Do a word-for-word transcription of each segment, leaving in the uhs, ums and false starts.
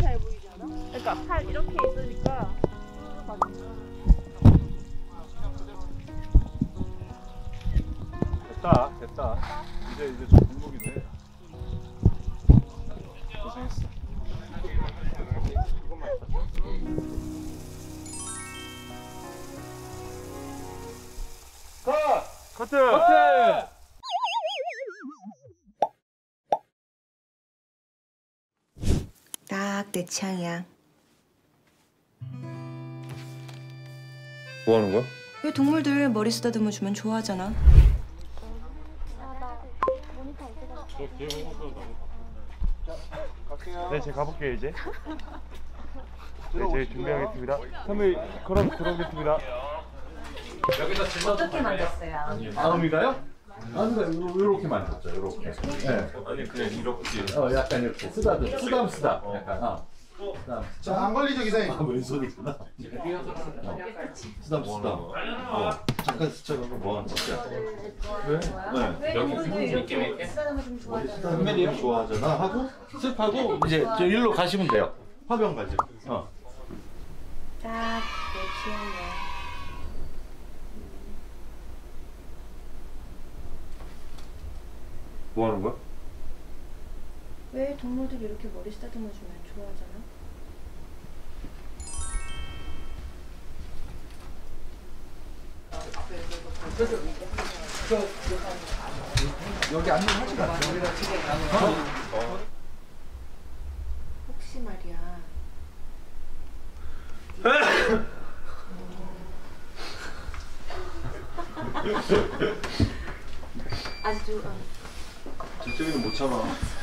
잘 보이지 않아? 그러니까 팔 이렇게 있으니까. 됐다, 됐다. 이제 이제 좀 공복이 돼. 고생했어. 이것만 있다. 컷! 커트! 커트! 딱 내 취향이야. 뭐 하는 거야? 왜 동물들 머리 쓰다듬어 주면 좋아하잖아. 네, 제가 가볼게요 이제. 네, 제 준비하겠습니다. 선배 걸어 들어오겠습니다. 어떻게 만졌어요? 다음이가요? 아니가 이렇게 만졌죠, 이렇게. 네. 아니 그냥 이렇게. 어, 약간 이렇게 쓰다듬, 쓰담 쓰다. 약간. 어. 자, 안 걸리죠, 기사님? 아, 왼손이구나. 어. 쓰담 쓰다. 어. 잠깐 스쳐가고 뭐 하는 거야? 왜? 네. 여기 이렇게 이렇게 쓰다듬어 주면 좋아하잖아. 선배님 좋아하잖아 하고 습하고 이제 저 일로 가시면 돼요. 화병 가죠. 어. 딱 내 취향이야. 뭐 하는 거야? 왜 동물들이 이렇게 머리 쓰다듬어 주면 좋아하잖아. 여기 앉는 하지 않죠? 혹시 말이야. 아주 질적이는 못 참아.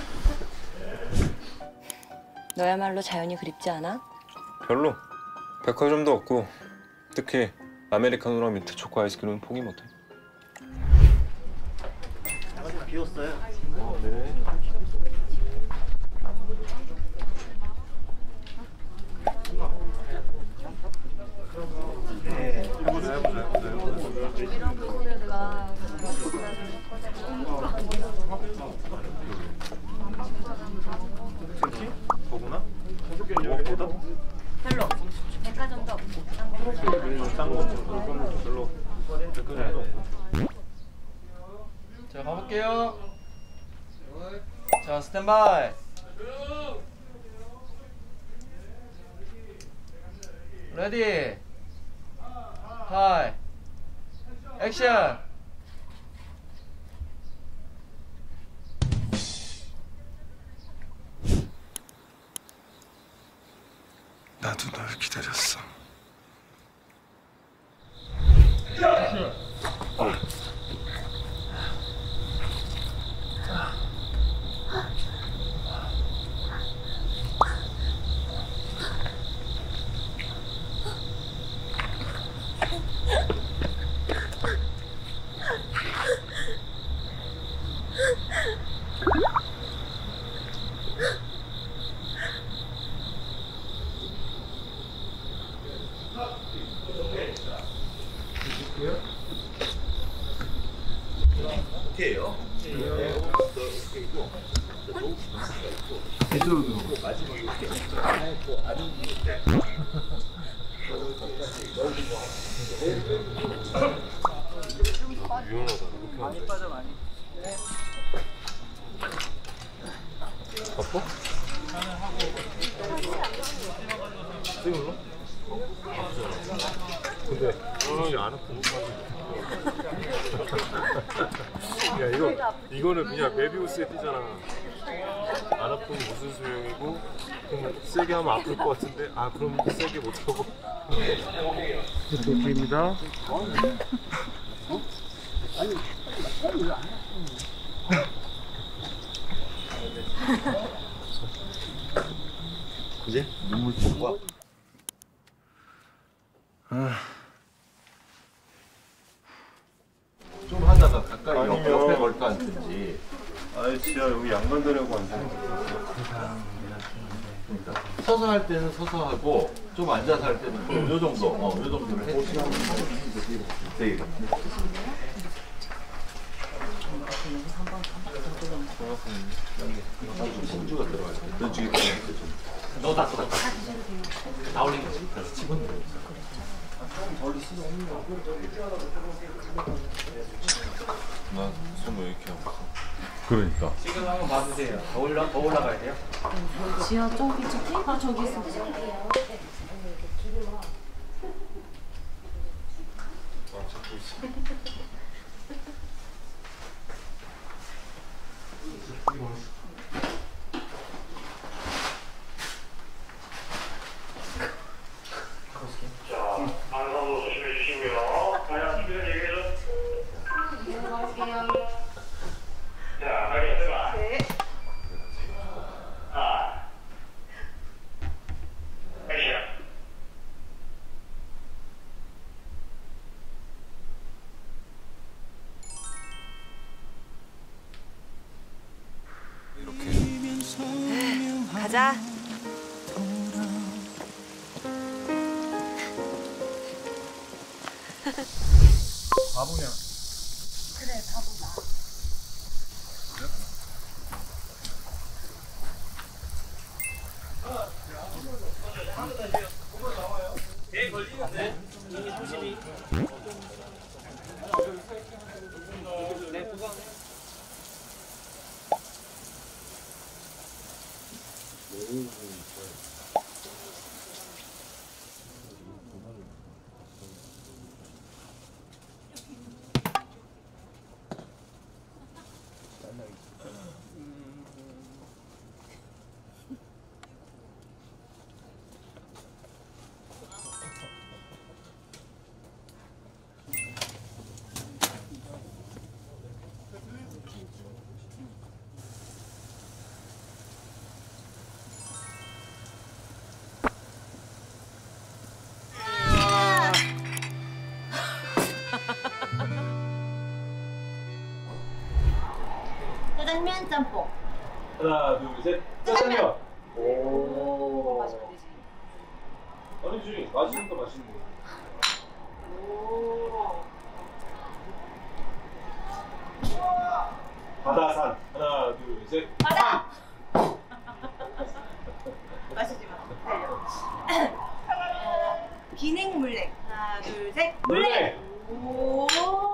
너야말로 자연이 그립지 않아? 별로. 백화점도 없고 특히 아메리카노랑 민트 초코 아이스크림은 포기 못해. 비웠어요. 어, 네. 해보자, 해보자, 해보자. 이런 부분에다가 괜찮지? 더구나? 다섯 개는 여기보다? 별로. 백화점도 없고. 딴거 없고 별로. 백화점도 없고. 자, 가볼게요. 자, 스탠바이. 레디. 하이. 액션. 나도 널 기다렸어. 많이 빠져, 많이. 바빠? 찍을로? 근데 형이 안 아프고 야 이거 이거는 그냥 메비우스에 뜨잖아. 안 아프면 무슨 소용이고 그럼 세게 하면 아플 것 같은데 아 그럼 세게 못하고. 도끼입니다. 이제 눈물 뽑아. 좀 하다가 가까이 옆, 아니요. 옆에 걸터 앉든지. 아이 지야 여기 양반 되려고 앉아. 그러니까 서서 할 때는 서서 하고 좀 앉아서 할 때는 요 정도, 어, 요 정도를 해주시면 되게. 신주가 들어가야 돼. 너 주기 때문에 좀. 너다 써. 다 드셔도 돼요. 다 올린 거지. 나손 왜 이렇게 아파? 그러니까. 지금 한번 봐주세요. 더 올라 더 올라가야 돼요. 지하 저기 저 테이블 저기 있어요. 아, 잡고 있어. 안산으로 조심해 주시고요. 과연 준비된 얘기를 자, 빨리 해봐. 네. 아. 액션. 가자. 바보냐? 그래 바보다. 개 걸리는데 이미 조심히. 네, 그거. 짜장면 짬뽕. 하나, 둘, 셋. 짜장면. 오. 맛있는 되지. 아니지, 맛있는 거 맛있는 거. 오. 바다산. 하나, 둘, 셋. 바다. 마시지 마. 기냉 물냉. 하나 둘 셋. 물냉. 오.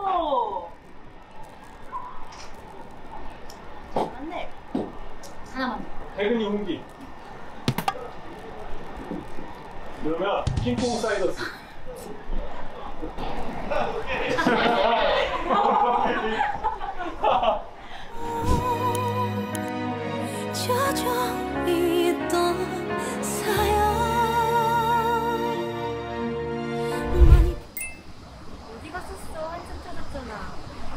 맞네. 하나만. 태근이 홍기. 그러면 킹콩 사이더스. 젖어 있던 사연 많이 어디 갔었어? 한참 찾았잖아.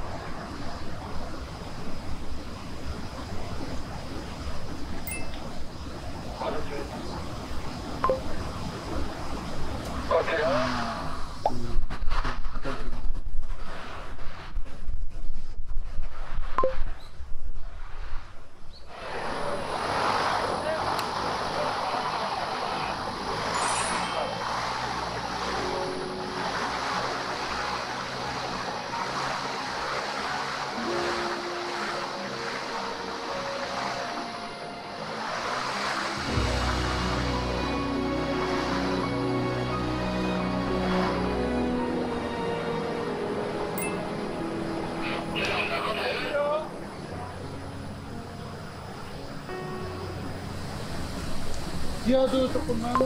지하도 조금만.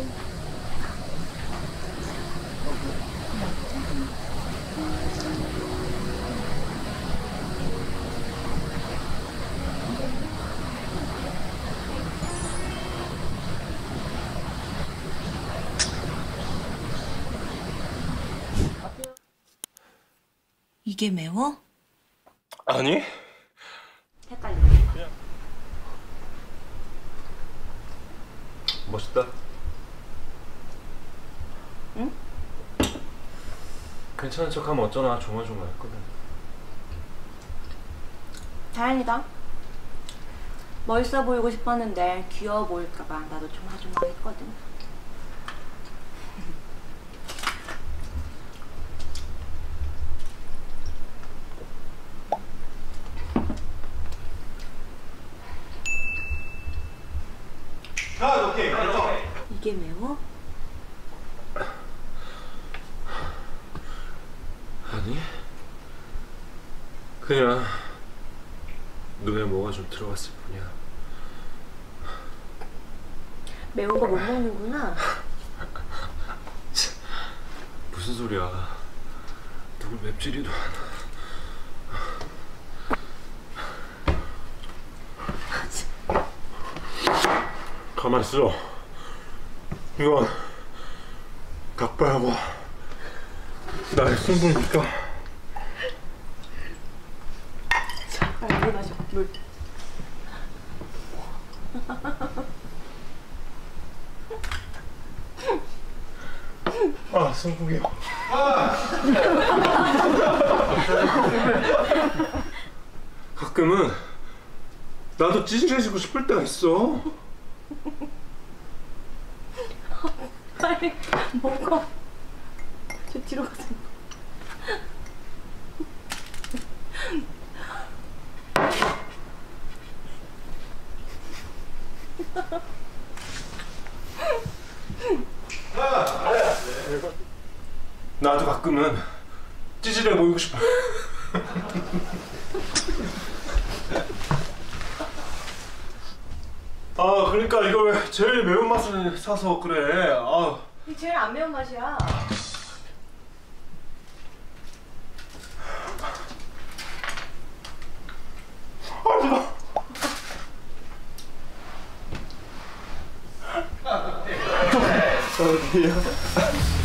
이게 매워? 아니? 헷갈리네. 멋있다. 응? 괜찮은 척하면 어쩌나 조마조마했거든. 다행이다. 멋있어 보이고 싶었는데 귀여워 보일까봐 나도 조마조마했거든. 아, 오케이. 됐어. 이게 매워? 아니 그냥 눈에 뭐가 좀 들어갔을 뿐이야. 매운 거 못 먹는구나. 무슨 소리야. 누굴 맵찔이도 않아. 가만 있어. 이건 닭발하고 나의 승부니까. 빨리 물 마셔. 물. 아 승국이. 가끔은 나도 찌질해지고 싶을 때가 있어. 빨리 먹어. 저 뒤로 가서. 나도 가끔은 찌질해 보이고 싶어. 아 그러니까 이거 왜 제일 매운 맛을 사서 그래. 아 이게 제일 안 매운 맛이야. 어디야?